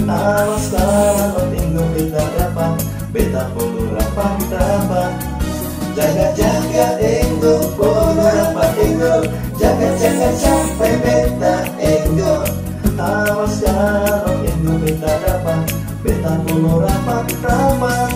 Awas kalau tinggal beta dapat, beta puluh rapat dapat. Jaga-jaga enggo, puluh rapat enggo, jaga-jaga sampai beta enggo. Awas kalau enggo beta dapat, beta puluh rapat dapat.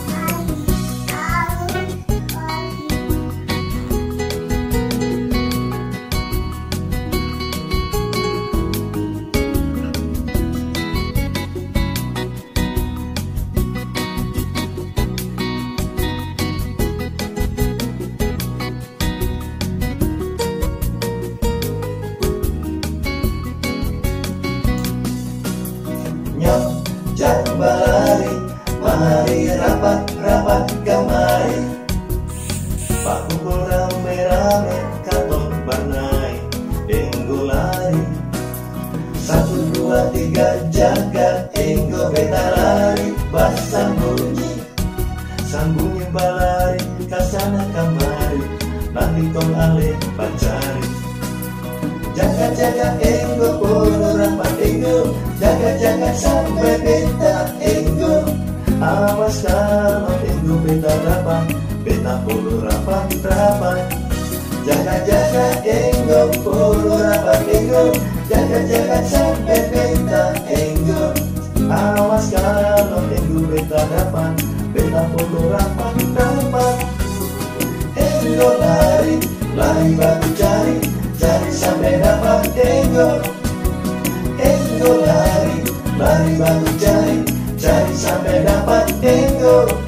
Jangan berlari, mari rapat kemari. Pak pukul rame-rame, katon bernai, enggo lari. 1, 2, 3 jaga, enggo beta lari. Bas sambunyi balari, kasana kamari, nanti tong ale pancari. Jaga-jaga enggo, puluh rapat enggo, jaga-jaga sampai beta enggo. Awas kalau enggo beta dapat, beta puluh rapat dapat. Jaga-jaga enggo, puluh rapat enggo, jaga-jaga sampai beta enggo. Awas kalau enggo beta dapat, beta puluh rapat dapat. Enggo lari baru cari sampai dapat enggo. Enggo lari baru cari sampai dapat enggo.